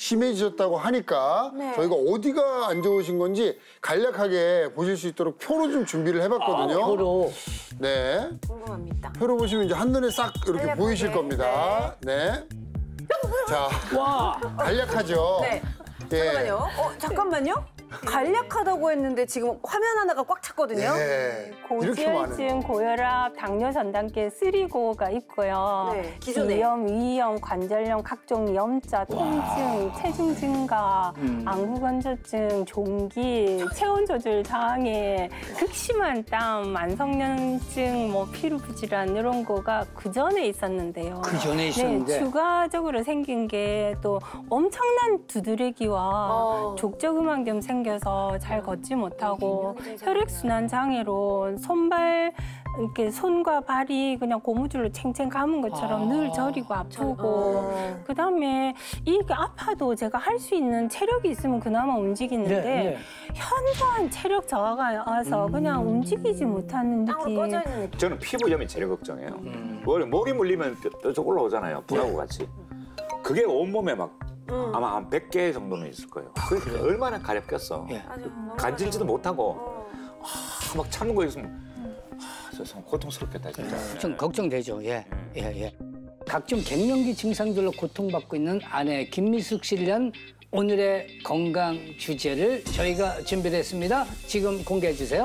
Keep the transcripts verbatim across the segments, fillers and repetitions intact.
심해지셨다고 하니까 네. 저희가 어디가 안 좋으신 건지 간략하게 보실 수 있도록 표로 좀 준비를 해봤거든요. 아, 표로. 네. 궁금합니다. 표로 보시면 이제 한눈에 싹 이렇게 간략하게. 보이실 겁니다. 네. 자, 와. 간략하죠. 네. 예. 잠깐만요. 어, 잠깐만요. 간략하다고 했는데 지금 화면 하나가 꽉 찼거든요. 네. 이렇게 많은. 고지혈증, 고혈압, 당뇨 전 단계 쓰리고가 있고요. 네, 기존에. 비염, 위염, 관절염, 각종 염자, 통증, 체중 증가, 음. 안구 건조증, 종기, 체온 조절 장애, 극심한 땀, 만성염증, 뭐 피로 부질환 이런 거가 그 전에 있었는데요. 그 전에 있었는데. 네, 추가적으로 생긴 게 또 엄청난 두드러기와 어. 족저근막염 생겨서 잘 걷지 못하고 혈액순환 장애로 손발 이렇게 손과 발이 그냥 고무줄로 챙챙 감은 것처럼 아. 늘 저리고 아프고 어. 그다음에 이게 아파도 제가 할 수 있는 체력이 있으면 그나마 움직이는데 네, 네. 현저한 체력 저하가 와서 그냥 움직이지 못하는 땅으로 느낌. 꺼져 있는 느낌. 저는 피부염이 제일 걱정해요. 음. 머리, 머리 물리면 뼈- 뾰족 올라오잖아요. 불하고 같이. 그게 온몸에 막 음. 아마 한 백 개 정도는 있을 거예요. 그게 얼마나 가렵겠어. 예. 맞아, 너무 간질지도 못하고 어. 아, 막 참는 거 있으면 아, 세상 고통스럽겠다 진짜. 좀 걱정되죠. 예, 예, 예. 각종 갱년기 증상들로 고통받고 있는 아내 김미숙 씨를 위한 오늘의 건강 주제를 저희가 준비를 했습니다. 지금 공개해 주세요.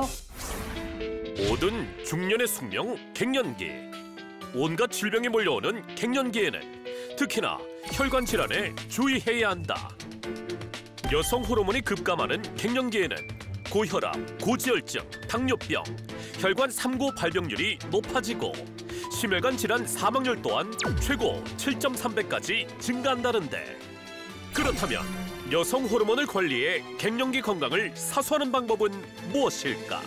모든 중년의 숙명 갱년기. 온갖 질병이 몰려오는 갱년기에는 특히나 혈관 질환에 주의해야 한다. 여성 호르몬이 급감하는 갱년기에는 고혈압, 고지혈증, 당뇨병, 혈관 삼고 발병률이 높아지고 심혈관 질환 사망률 또한 최고 칠 점 삼 배까지 증가한다는데, 그렇다면 여성 호르몬을 관리해 갱년기 건강을 사수하는 방법은 무엇일까?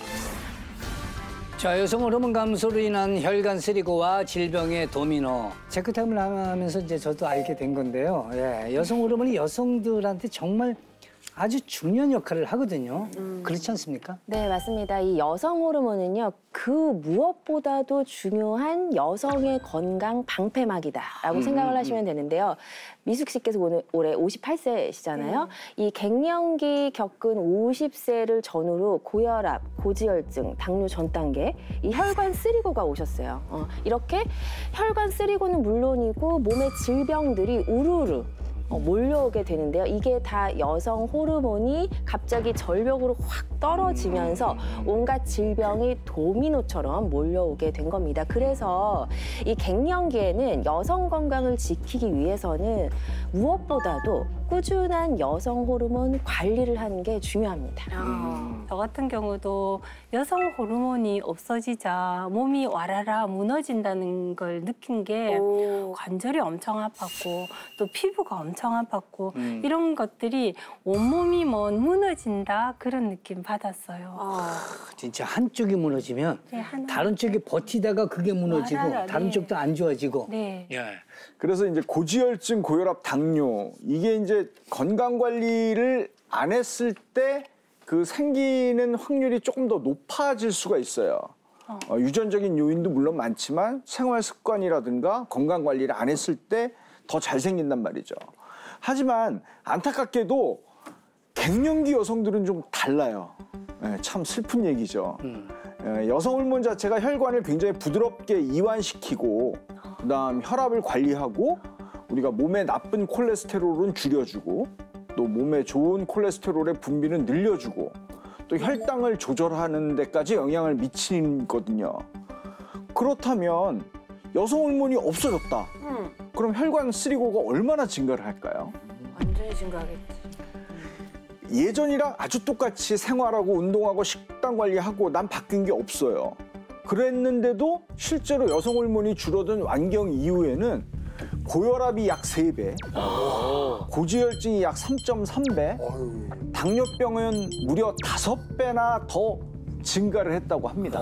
자, 여성 호르몬 감소로 인한 혈관 쓰리고와 질병의 도미노. 체크타임을 하면서 이제 저도 알게 된 건데요. 예, 여성 호르몬이 여성들한테 정말 아주 중요한 역할을 하거든요. 음. 그렇지 않습니까? 네, 맞습니다. 이 여성 호르몬은요, 그 무엇보다도 중요한 여성의 건강 방패막이다라고 음, 생각을 음, 하시면 되는데요. 미숙 씨께서 오늘 올해 오십팔 세시잖아요. 이 갱년기 겪은 오십 세를 전후로 고혈압, 고지혈증, 당뇨 전 단계, 이 혈관 쓰리고가 오셨어요. 어, 이렇게 혈관 쓰리고는 물론이고 몸의 질병들이 우르르 어, 몰려오게 되는데요. 이게 다 여성 호르몬이 갑자기 절벽으로 확 떨어지면서 온갖 질병이 도미노처럼 몰려오게 된 겁니다. 그래서 이 갱년기에는 여성 건강을 지키기 위해서는 무엇보다도 꾸준한 여성 호르몬 관리를 하는 게 중요합니다. 아. 저 같은 경우도 여성 호르몬이 없어지자 몸이 와라라 무너진다는 걸 느낀 게 오. 관절이 엄청 아팠고 또 피부가 엄청 아팠고 음. 이런 것들이 온몸이 뭐 무너진다 그런 느낌 받았어요. 아. 진짜 한쪽이 무너지면 네, 하나. 다른 쪽이 버티다가 그게 무너지고 맞아요. 다른 네. 쪽도 안 좋아지고. 네. 예. 그래서 이제 고지혈증, 고혈압, 당뇨 이게 이제 건강 관리를 안 했을 때 그 생기는 확률이 조금 더 높아질 수가 있어요. 어. 어, 유전적인 요인도 물론 많지만 생활 습관이라든가 건강 관리를 안 했을 때 더 잘 생긴단 말이죠. 하지만 안타깝게도 갱년기 여성들은 좀 달라요. 예, 참 슬픈 얘기죠. 음. 예, 여성 호르몬 자체가 혈관을 굉장히 부드럽게 이완시키고 그다음 혈압을 관리하고 우리가 몸에 나쁜 콜레스테롤은 줄여주고 또 몸에 좋은 콜레스테롤의 분비는 늘려주고 또 혈당을 조절하는 데까지 영향을 미치거든요. 그렇다면 여성 호르몬이 없어졌다. 음. 그럼 혈관 쓰리고가 얼마나 증가를 할까요? 완전히 증가하겠지. 예전이랑 아주 똑같이 생활하고 운동하고 식단 관리하고 난 바뀐 게 없어요. 그랬는데도 실제로 여성 호르몬이 줄어든 완경 이후에는 고혈압이 약 세 배, 고지혈증이 약 삼 점 삼 배, 당뇨병은 무려 다섯 배나 더 증가를 했다고 합니다.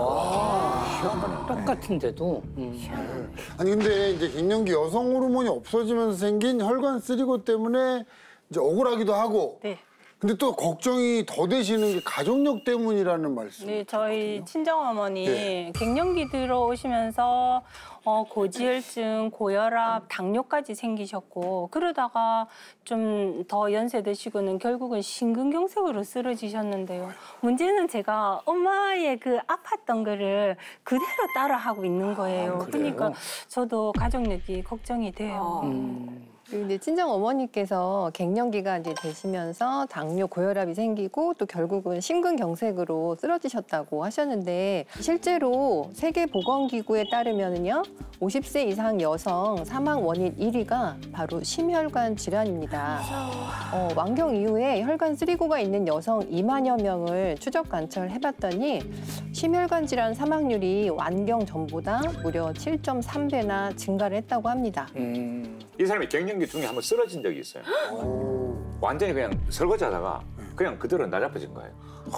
똑같은데도. 음. 아니 근데 이제 갱년기 여성 호르몬이 없어지면서 생긴 혈관 쓰리고 때문에 이제 억울하기도 하고 네. 근데 또 걱정이 더 되시는 게 가족력 때문이라는 말씀. 네, 저희 친정어머니 네. 갱년기 들어오시면서 어, 고지혈증, 고혈압, 당뇨까지 생기셨고 그러다가 좀 더 연세 드시고는 결국은 심근경색으로 쓰러지셨는데요. 문제는 제가 엄마의 그 아팠던 거를 그대로 따라하고 있는 거예요. 아, 그래요? 그러니까 저도 가족력이 걱정이 돼요. 음. 그리고 이제 친정 어머니께서 갱년기가 이제 되시면서 당뇨, 고혈압이 생기고 또 결국은 심근경색으로 쓰러지셨다고 하셨는데 실제로 세계보건기구에 따르면요 오십 세 이상 여성 사망 원인 일 위가 바로 심혈관 질환입니다. 어, 완경 이후에 혈관 쓰리고가 있는 여성 이만여 명을 추적 관찰해봤더니 심혈관 질환 사망률이 완경 전보다 무려 칠 점 삼 배나 증가를 했다고 합니다. 음. 이 사람이 갱년기 중에 한번 쓰러진 적이 있어요. 완전히 그냥 설거지하다가 그냥 그대로 나자빠진 거예요.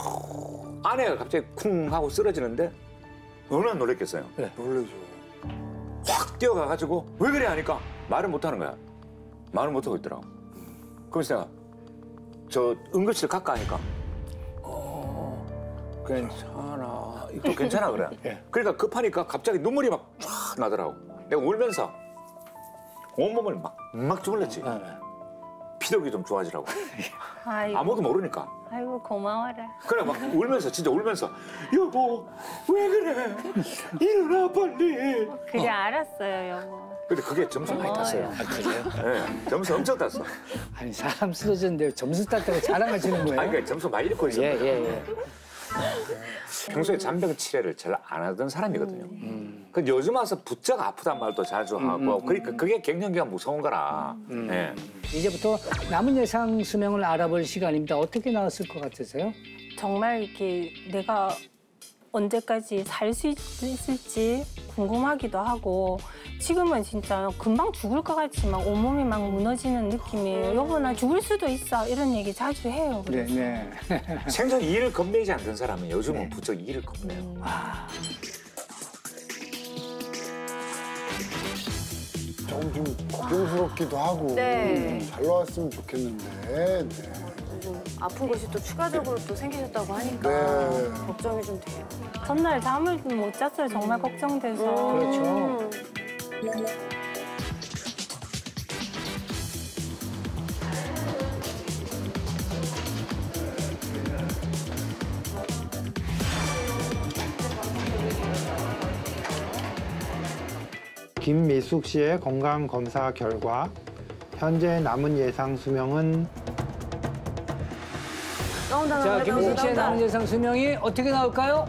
아내가 갑자기 쿵 하고 쓰러지는데 얼마나 놀랬겠어요. 놀라죠. 확 뛰어가가지고 왜 그래 하니까 말을 못하는 거야. 말을 못하고 있더라고. 그래서 내가 저 응급실 갈까 하니까 어 괜찮아. 이거 괜찮아 그래. 그러니까 급하니까 갑자기 눈물이 막 쫙 나더라고. 내가 울면서 온몸을 막, 막 주물렀지. 피독이 좀 좋아지라고. 아이고, 아무도 모르니까. 아이고 고마워라. 그래 막 울면서 진짜 울면서 여보 왜 그래 일어나 빨리. 그래 알았어요 여보. 근데 그게 점수 많이 땄어요. 아, 그래요? 네, 점수 엄청 땄어. 아니 사람 쓰러졌는데 점수 땄다고 자랑하시는 거예요? 아니 그러니까 점수 많이 잃고 있었어요. 예, 예, 예. 평소에 잔병 치레를 잘 안 하던 사람이거든요. 음. 그 요즘 와서 부쩍 아프단 말도 자주 하고 음, 그러니까 그게 갱년기가 무서운 거라. 음. 네. 이제부터 남은 예상 수명을 알아볼 시간입니다. 어떻게 나왔을 것 같으세요? 정말 이렇게 내가 언제까지 살 수 있을지 궁금하기도 하고 지금은 진짜 금방 죽을 것 같지만 온몸이 막 무너지는 느낌이에요. 여보 나 죽을 수도 있어 이런 얘기 자주 해요. 네, 그래서. 네. 생전 일을 겁내지 않던 사람은 요즘은 네. 부쩍 일을 겁내요. 아, 조금 좀 걱정스럽기도 하고 네. 좀 잘 나왔으면 좋겠는데. 네. 좀 아픈 것이 또 추가적으로 또 생기셨다고 하니까 네. 걱정이 좀 돼요. 전날 잠을 못 잤어요. 정말 걱정돼서. 그렇죠. 김미숙 씨의 건강 검사 결과 현재 남은 예상 수명은 나온다, 자, 나온다, 김숙 씨의 나온다. 남은 예상 수명이 어떻게 나올까요?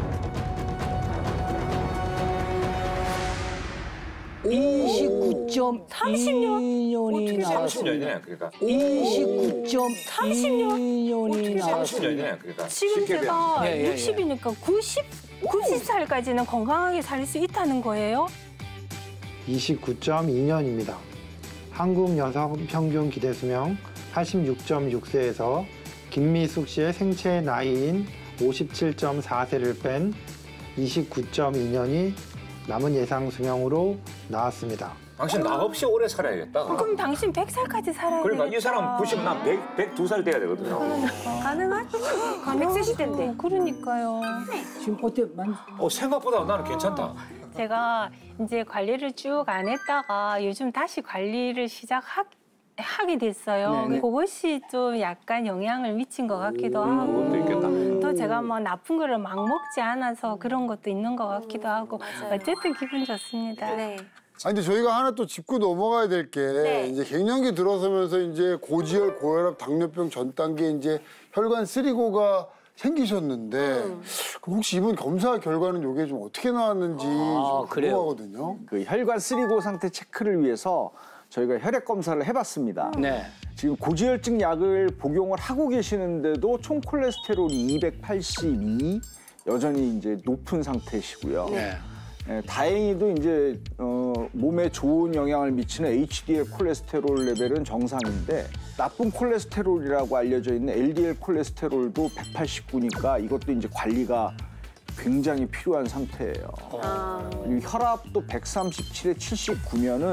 이십구 점 이 년이 나왔습니다. 삼십 년이네 그러니까. 이십구 점 이 년이 삼십 나왔습니다. 년이네 그러니까. 지금 쉽게 제가 예, 예, 예. 육십이니까 구십, 구십 살까지는 건강하게 살 수 있다는 거예요? 이십구 점 이 년입니다. 한국 여성 평균 기대 수명 팔십육 점 육 세에서 김미숙 씨의 생체 나이인 오십칠 점 사 세를 뺀 이십구 점 이 년이 남은 예상 수명으로 나왔습니다. 당신 나 없이 오래 살아야겠다. 그럼 당신 백 살까지 살아야 그러니까 되겠다. 이 사람 구십, 난 백, 백두 살 돼야 되거든요. 가능하지? 백 세 시대인데. 그러니까요. 지금 어때? 만... 어, 생각보다 나는 괜찮다. 제가 이제 관리를 쭉 안 했다가 요즘 다시 관리를 시작하게 됐어요. 네네. 그것이 좀 약간 영향을 미친 것 같기도 하고. 그것도 있겠다. 또 제가 뭐 나쁜 거를 막 먹지 않아서 그런 것도 있는 것 같기도 하고. 어쨌든 기분 좋습니다. 네. 아니 근데 저희가 하나 또 짚고 넘어가야 될 게 네. 이제 갱년기 들어서면서 이제 고지혈, 고혈압, 당뇨병 전 단계 이제 혈관 쓰리고가 생기셨는데 음. 그럼 혹시 이번 검사 결과는 이게 좀 어떻게 나왔는지 아, 좀 그래요? 궁금하거든요. 그 혈관 쓰리고 상태 체크를 위해서 저희가 혈액 검사를 해봤습니다. 네. 지금 고지혈증 약을 복용을 하고 계시는데도 총 콜레스테롤이 이백팔십이 여전히 이제 높은 상태시고요. 네. 예, 다행히도 이제 어, 몸에 좋은 영향을 미치는 에이치디엘 콜레스테롤 레벨은 정상인데 나쁜 콜레스테롤이라고 알려져 있는 엘디엘 콜레스테롤도 백팔십구니까 이것도 이제 관리가 굉장히 필요한 상태예요. 아. 그리고 혈압도 백삼십칠에 칠십구면은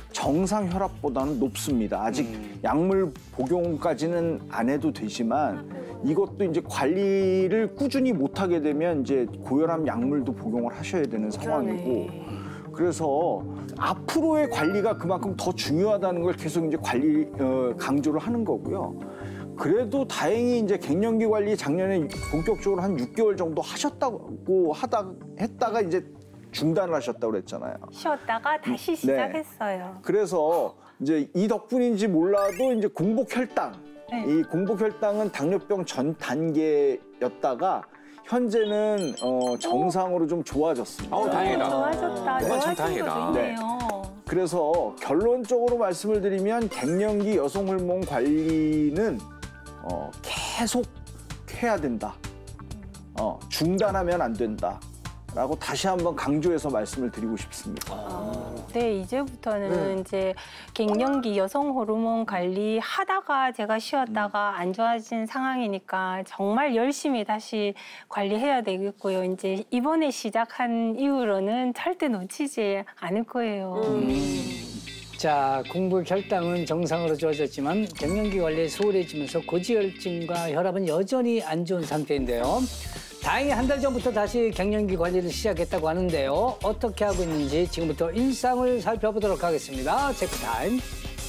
정상 혈압보다는 높습니다. 아직 약물 복용까지는 안 해도 되지만 이것도 이제 관리를 꾸준히 못하게 되면 이제 고혈압 약물도 복용을 하셔야 되는 상황이고. 그래서 앞으로의 관리가 그만큼 더 중요하다는 걸 계속 이제 관리 어, 강조를 하는 거고요. 그래도 다행히 이제 갱년기 관리 작년에 본격적으로 한 육 개월 정도 하셨다고 하다 했다가 이제 중단을 하셨다고 그랬잖아요. 쉬었다가 다시 시작했어요. 네. 그래서 이제 이 덕분인지 몰라도 이제 공복 혈당, 네. 이 공복 혈당은 당뇨병 전 단계였다가 현재는 어, 정상으로 좀 좋아졌습니다. 아우 다행이다. 좋아졌다. 그건 참 좋아진 다행이다. 거 좋네요. 그래서 결론적으로 말씀을 드리면 갱년기 여성 호르몬 관리는 어, 계속 해야 된다. 어, 중단하면 안 된다. 라고 다시 한번 강조해서 말씀을 드리고 싶습니다. 네, 이제부터는 네. 이제 갱년기 여성 호르몬 관리 하다가 제가 쉬었다가 안 좋아진 상황이니까 정말 열심히 다시 관리해야 되겠고요. 이제 이번에 시작한 이후로는 절대 놓치지 않을 거예요. 자, 공복 혈당은 정상으로 좋아졌지만 갱년기 관리에 소홀해지면서 고지혈증과 혈압은 여전히 안 좋은 상태인데요. 다행히 한 달 전부터 다시 갱년기 관리를 시작했다고 하는데요. 어떻게 하고 있는지 지금부터 일상을 살펴보도록 하겠습니다. 체크타임.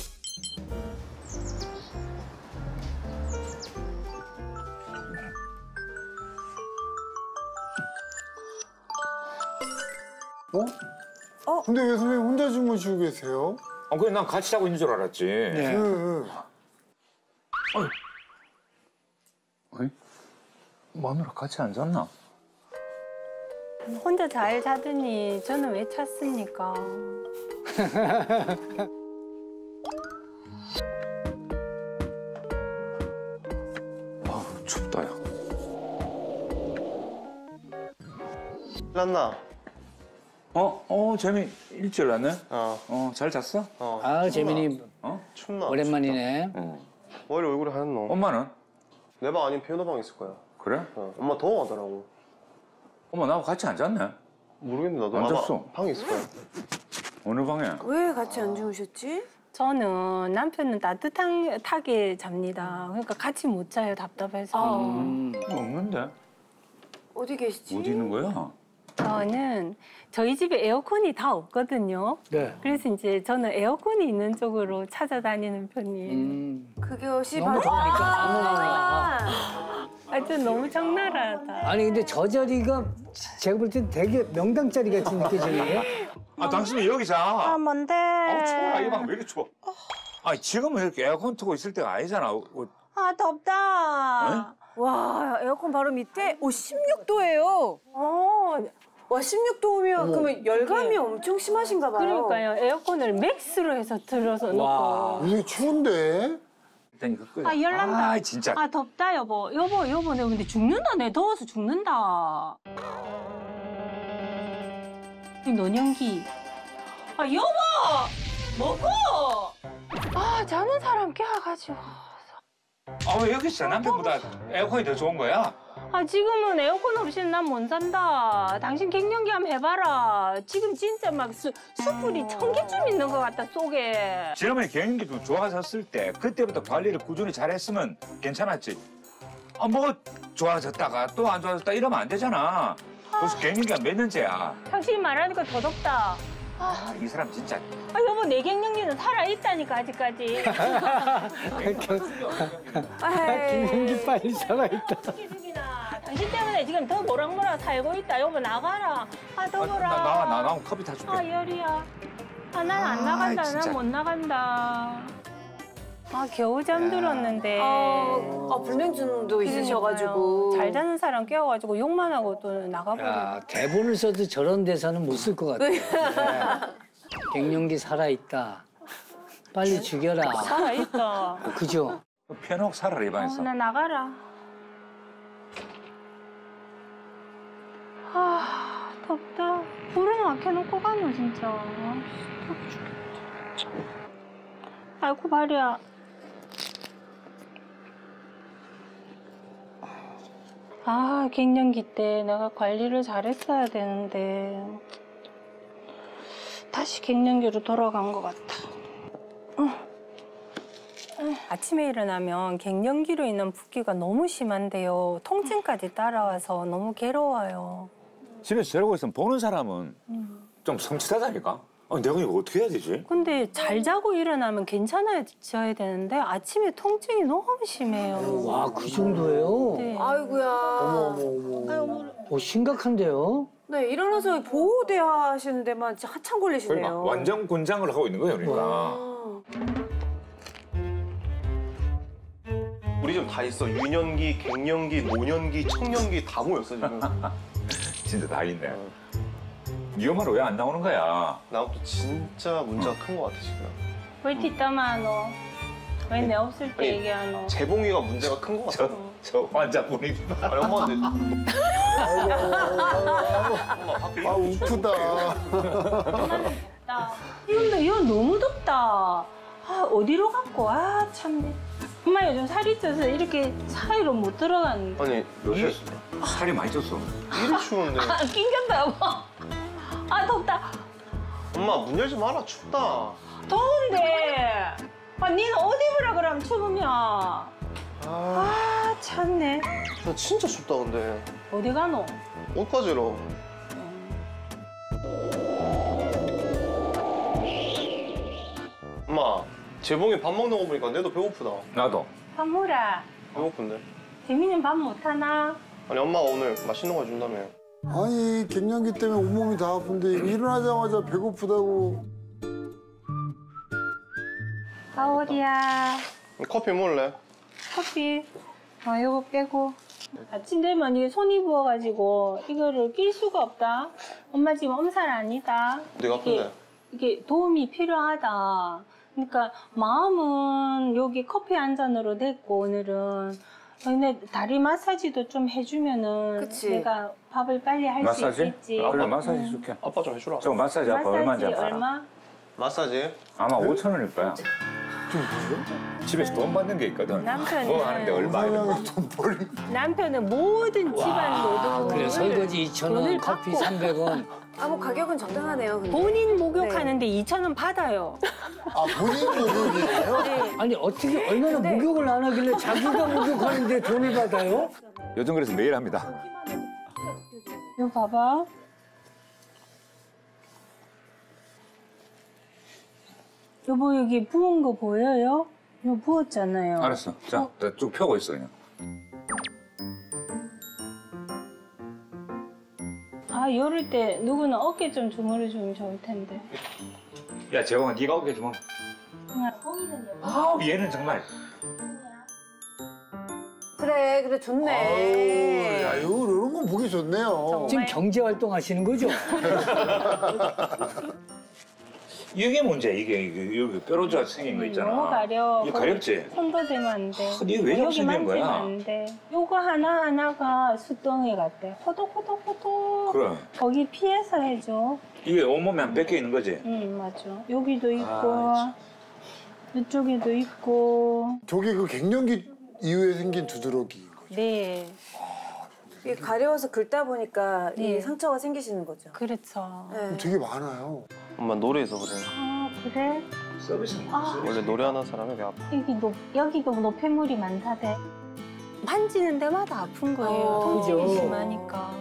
어? 어? 근데 왜 선생님 혼자 주무시고 계세요? 아, 그래 난 같이 자고 있는 줄 알았지. 네. 네. 어이? 마누라 같이 안 잤나? 혼자 잘 자더니 저는 왜 찼습니까? 아우 춥다 야. 란나. 어? 어 재미 일찍 났네? 어. 어 잘 잤어? 어. 아, 재민이 어? 춥나? 오랜만이네. 어. 왜 이리 얼굴이 하얗노? 엄마는? 내 방 아니면 피아노 방에 있을 거야. 그래? 어. 엄마 더워하더라고. 엄마 나하고 같이 안 잤네? 모르겠는데 나도 안 아마 잤어. 방에 있을 거야. 어느 방에? 왜 같이 안 주무셨지? 저는 남편은 따뜻하게 잡니다. 그러니까 같이 못 자요, 답답해서. 음. 없는데? 어디 계시지? 어디 있는 거야? 저는 저희 집에 에어컨이 다 없거든요. 네. 그래서 이제 저는 에어컨이 있는 쪽으로 찾아다니는 편이에요. 음. 그것이 너무 바로 더우니까 안 아, 아, 저 너무 적나라하다. 아니 근데 저 자리가 제가 볼 땐 되게 명당 자리 같이 느껴지네요. 아 당신이 여기 자. 아, 뭔데? 아 추워라 이 방 왜 이렇게 추워? 아 지금은 이렇게 에어컨 틀고 있을 때가 아니잖아. 어, 아, 덥다. 와, 에어컨 바로 밑에 오, 십육 도예요. 어, 와, 십육 도면 그러면 열감이 엄청 심하신가 봐요. 그러니까요. 에어컨을 맥스로 해서 틀어서 와. 놓고. 요새 추운데? 일단 이거 끄자. 아, 열난다. 아 진짜. 아, 덥다, 여보. 여보, 여보, 내가 근데 죽는다. 내 더워서 죽는다. 이 노년기. 아, 여보! 먹어! 아, 자는 사람 깨워가지고. 아 왜 여기 있어? 남편보다 에어컨이 더 좋은 거야? 아, 지금은 에어컨 없이는 난 못 산다. 당신 갱년기 한번 해봐라. 지금 진짜 막 수, 수풀이 천 개쯤 있는 것 같다, 속에. 지난번에 갱년기 좀 좋아졌을 때 그때부터 관리를 꾸준히 잘했으면 괜찮았지. 아 뭐 좋아졌다가 또 안 좋아졌다 이러면 안 되잖아. 벌써 갱년기가 몇 년째야. 당신이 말하니까 더 덥다. 아, 이 사람 진짜. 아, 여보, 내 갱년기는 살아있다니까, 아직까지. 김현기 빨리 살아있다. 죽이나. 당신 때문에 지금 더 모락모락 살고 있다. 여보, 나가라. 아, 더워라. 나, 나와 나 나오면 커피 타줄게. 아, 열이야. 아, 난 안 아, 나간다. 진짜. 난 못 나간다. 아, 겨우 잠들었는데. 아, 아, 불면증도 있으셔가지고. 잘 자는 사람 깨워가지고 욕만 하고 또 나가버려. 야, 대본을 써도 저런 대사는 못 쓸 것 같아요. 네. 갱년기 살아있다. 빨리 죽여라. 살아있어. 그죠? 편하고 살아라 이 어, 방에서. 나 나가라. 아, 덥다. 불은 아껴놓고 가노, 진짜. 아, 더워 죽겠다. 아이고, 발이야. 아, 갱년기 때 내가 관리를 잘했어야 되는데 다시 갱년기로 돌아간 것 같아. 아침에 일어나면 갱년기로 인한 붓기가 너무 심한데요. 통증까지 따라와서 너무 괴로워요. 집에서 저러고 있으면 보는 사람은 좀 섬찟하다니까. 아니, 내가 이거 어떻게 해야 되지? 근데 잘 자고 일어나면 괜찮아져야 되는데 아침에 통증이 너무 심해요. 와, 그 정도예요? 네. 아이고야. 어, 심각한데요? 네, 일어나서 보호대화 하시는 데만 진짜 한참 걸리시네요. 그러니까 완전 권장을 하고 있는 거예요, 그러니까. 아. 우리 집 다 있어. 유년기, 갱년기, 노년기, 청년기 다 모였어 지금. 진짜 다 있네. 이 엄마는 왜 안 나오는 거야? 나도 진짜 문제가 큰 것 같아 지금. 왜 뒷담화하노? 왜 내 없을 때 아니, 얘기하노? 재봉이가 문제가 큰 것 같아. 저, 저 환자분이. 아니 엄마한테. 아 우프다. 덥다. 근데 이건 너무 덥다. 아, 어디로 갔고? 아, 참. 엄마 요즘 살이 쪄서 이렇게 사이로 못 들어갔는데. 아니 요새 살이 많이 쪘어. 이리 추운데. 아, 낑겼다, 여보. 아, 덥다. 엄마 문 열지 마라 춥다. 더운데. 아, 니는 옷 입으라 그러면 추우면. 아, 아 참네. 나 진짜 춥다 근데. 어디 가노? 옷 가지러. 엄마, 재봉이 밥 먹는 거 보니까 내도 배고프다. 나도. 한무라. 배고픈데. 재민이는 밥 못하나? 아니 엄마가 오늘 맛있는 거 준다며. 아니 갱년기 때문에 온몸이 다 아픈데 일어나자마자 배고프다고. 가오리야. 커피 먹을래? 커피. 어, 요거 빼고. 아침 되면 이게 손이 부어가지고 이거를 낄 수가 없다. 엄마 지금 엄살 아니다. 내가 아픈데. 이게, 이게 도움이 필요하다. 그러니까 마음은 여기 커피 한 잔으로 됐고 오늘은. 근데 다리 마사지도 좀 해주면은 그치. 내가 밥을 빨리 할 수 마사지? 있겠지. 아, 그래, 마사지 줄게. 아빠 좀 해주라. 저 마사지 아빠 얼마인지 마사지 알아? 얼마? 마사지? 아마 오천 원일 거야. 집에서 돈 받는 게 있거든. 남편은- 뭐 하는데 얼마 이런 거. 사장이 돈 벌. 남편은 모든 집안 노동을 그래, 설거지 이천 원, 돈을 커피 받고 삼백 원. 아, 뭐 가격은 적당하네요. 근데. 본인 목욕하는데 이천 원 받아요. 아 본인 목욕이에요? 네. 아니, 어떻게 얼마나 목욕을 안 하길래 자기가 목욕하는데 돈을 받아요? 요즘 그래서 매일 합니다. 이거 봐봐. 여보 여기 부은 거 보여요? 이거 부었잖아요. 알았어. 자, 나 쭉 펴고 있어 그냥. 아 이럴 때 누구는 어깨 좀 주물러주면 좋을 텐데. 야, 재홍아, 네가 어깨 좀. 그냥 거기는 아, 얘는 정말. 그래, 그래, 좋네. 아유, 야, 이거 이런 건 보기 좋네요. 지금 경제 활동 하시는 거죠? 이게 문제야, 이게. 이게 여기 뾰루지가 생긴 거 있잖아. 너무 가려. 이게 가렵지? 손도 대면 안 돼. 아, 이게 왜 여기 생긴 만지면 거야? 안 돼. 요거 하나 하나가 수덩이 같아. 호독호독호독. 그래. 거기 피해서 해줘. 이게 온몸에 한 뺏겨 있는 거지? 응 맞아. 여기도 있고 아, 이쪽에도 있고. 저게 그 갱년기 이후에 생긴 두드러기인 거죠. 네. 이게 가려워서 긁다 보니까 네. 이 상처가 생기시는 거죠. 그렇죠. 네. 되게 많아요. 엄마 노래해서 그래. 아 그래? 서비스. 아. 원래 노래하는 사람이 배 아파. 여기 높 여기도 노폐물이 많다대. 만지는 데마다 아픈 거예요. 어, 통증이 그죠. 심하니까.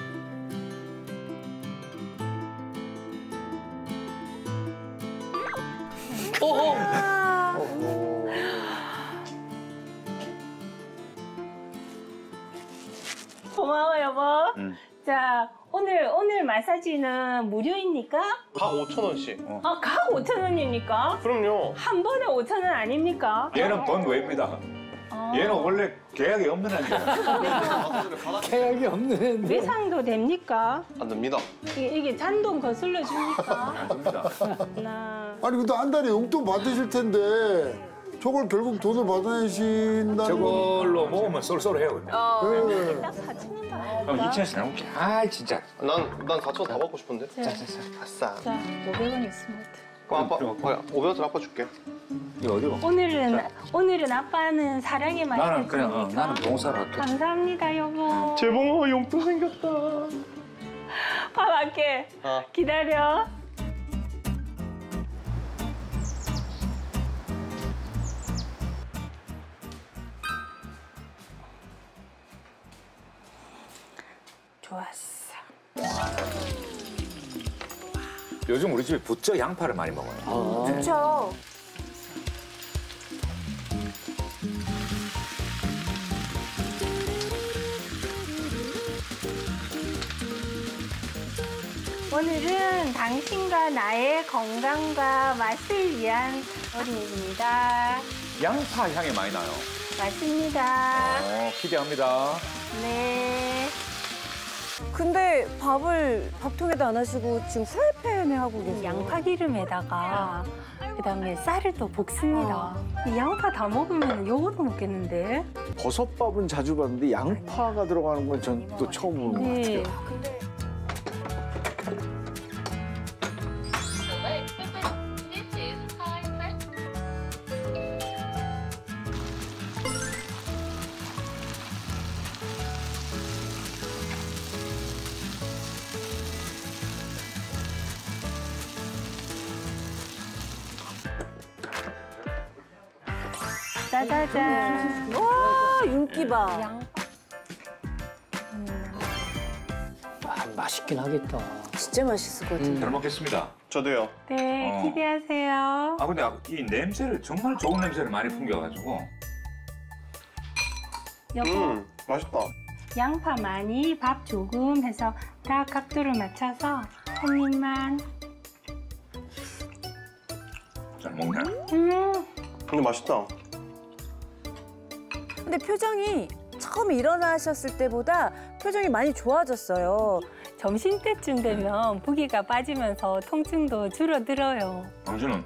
고마워 여보. 응. 자 오늘 오늘 마사지는 무료입니까? 각 오천 원씩. 아 각 오천 원입니까? 그럼요. 한 번에 오천 원 아닙니까? 얘는 돈 외입니다. 어. 얘는 원래 계약이 없는 애야. 계약이 없는 애인데. 외상도 됩니까? 안 됩니다. 이게, 이게 잔돈 거슬러 줍니까? 됩니다. 나 아니 근데 한 달에 용돈 받으실 텐데 저걸 결국 돈을 받아내신다는 건. 저걸로 모으면 쏠쏠해요. 근데. 네. 딱 사천 원 받아. 그럼 이천 원씩 나올게. 아, 진짜. 난난 사천 다 받고 싶은데. 자, 아싸. 자, 오백 원 있습니다. 그럼 아빠, 어, 오백 원짜리 아빠 줄게. 이거 어디고? 오늘은 오늘은 아빠는 사랑의 맛이 나는 그냥 어, 나는 봉사를 할게. 감사합니다 여보. 재봉아 용돈 생겼다. 밥 할게. 아. 기다려. 좋았어. 요즘 우리 집에 부쩍 양파를 많이 먹어요. 좋죠. 오늘은 당신과 나의 건강과 맛을 위한 요리입니다. 양파 향이 많이 나요. 맞습니다. 어, 기대합니다. 네. 근데 밥을 밥통에다 안 하시고 지금 프라이팬에 하고 계세요. 양파 기름에다가 그다음에 쌀을 또 볶습니다. 이 양파 다 먹으면 요거도 먹겠는데? 버섯밥은 자주 봤는데 양파가 들어가는 건 전 또 처음 보는 것 네. 같아요. 짜자잔. 와, 윤기 봐. 양파. 아, 맛있긴 하겠다. 진짜 맛있을 것 같은데. 잘 먹겠습니다. 저도요. 네, 어. 기대하세요. 아 근데 아, 이 냄새를 정말 좋은 냄새를 많이 풍겨가지고 여보, 음, 맛있다. 양파 많이, 밥 조금 해서 다 각도를 맞춰서 한 입만. 잘 먹네. 음, 근데 맛있다. 근데 표정이 처음 일어나셨을 때보다 표정이 많이 좋아졌어요. 점심 때쯤 되면 부기가 빠지면서 통증도 줄어들어요. 당신은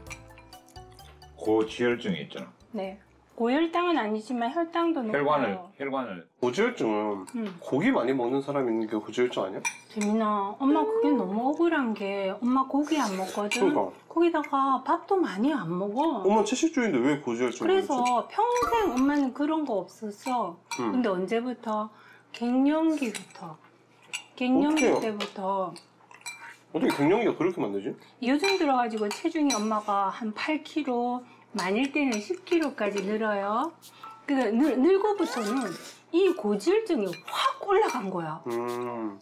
고지혈증이 있잖아. 네. 고혈당은 아니지만 혈당도 높아요. 혈관을 혈관을 고지혈증은 음. 고기 많이 먹는 사람이 있는 게 고지혈증 아니야? 재민아, 엄마 그게 너무 억울한 게 엄마 고기 안 먹거든. 그러니까. 거기다가 밥도 많이 안 먹어. 엄마 채식주의인데 왜 고지혈증이 그래서 평생 엄마는 그런 거 없었어. 음. 근데 언제부터? 갱년기부터. 갱년기 어떡해요? 때부터. 어떻게 갱년기가 그렇게 만들지? 요즘 들어가지고 체중이 엄마가 한 팔 킬로그램, 많을 때는 십 킬로그램까지 늘어요. 그 늙, 늙어부터는 이 고지혈증이 확 올라간 거야. 음.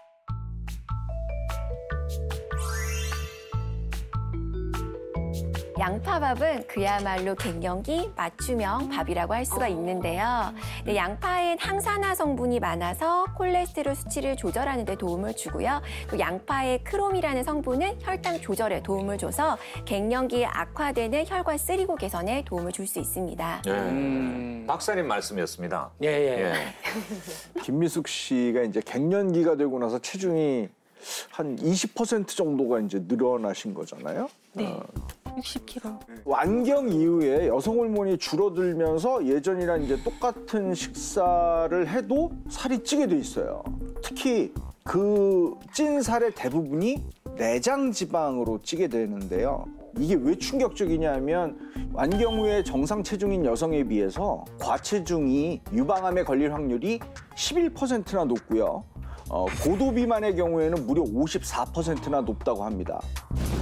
양파밥은 그야말로 갱년기 맞춤형 밥이라고 할 수가 있는데요. 네, 양파엔 항산화 성분이 많아서 콜레스테롤 수치를 조절하는 데 도움을 주고요. 또 양파의 크롬이라는 성분은 혈당 조절에 도움을 줘서 갱년기에 악화되는 혈관 쓰리고 개선에 도움을 줄 수 있습니다. 예. 음. 박사님 말씀이었습니다. 예, 예. 예. 김미숙 씨가 이제 갱년기가 되고 나서 체중이 한 이십 퍼센트 정도가 이제 늘어나신 거잖아요. 네. 어, 육십 킬로그램. 완경 이후에 여성 호르몬이 줄어들면서 예전이랑 이제 똑같은 식사를 해도 살이 찌게 돼 있어요. 특히 그 찐 살의 대부분이 내장 지방으로 찌게 되는데요. 이게 왜 충격적이냐 하면 완경 후에 정상 체중인 여성에 비해서 과체중이 유방암에 걸릴 확률이 십일 퍼센트나 높고요. 어, 고도 비만의 경우에는 무려 오십사 퍼센트나 높다고 합니다.